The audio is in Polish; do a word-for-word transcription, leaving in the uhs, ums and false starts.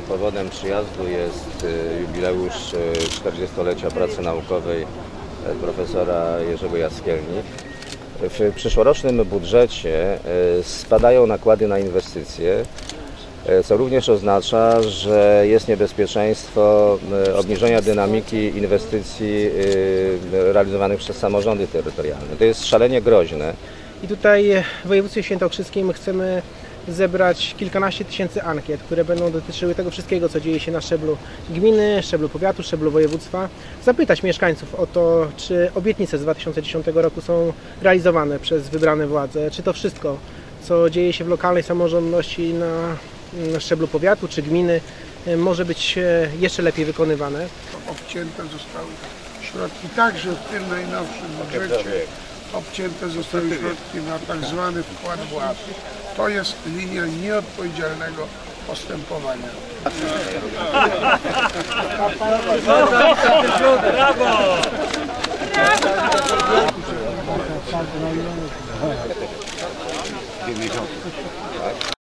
powodem przyjazdu jest jubileusz czterdziestolecia pracy naukowej profesora Jerzego Jaskielni. W przyszłorocznym budżecie spadają nakłady na inwestycje, co również oznacza, że jest niebezpieczeństwo obniżenia dynamiki inwestycji realizowanych przez samorządy terytorialne. To jest szalenie groźne. I tutaj w województwie świętokrzyskim chcemy zebrać kilkanaście tysięcy ankiet, które będą dotyczyły tego wszystkiego, co dzieje się na szczeblu gminy, szczeblu powiatu, szczeblu województwa. Zapytać mieszkańców o to, czy obietnice z dwa tysiące dziesiątego roku są realizowane przez wybrane władze, czy to wszystko, co dzieje się w lokalnej samorządności na, na szczeblu powiatu czy gminy, może być jeszcze lepiej wykonywane. Obcięte zostały środki także w tym najnowszym budżecie. Obcięte zostały środki na tak zwany wkład własny. To jest linia nieodpowiedzialnego postępowania. Brawo!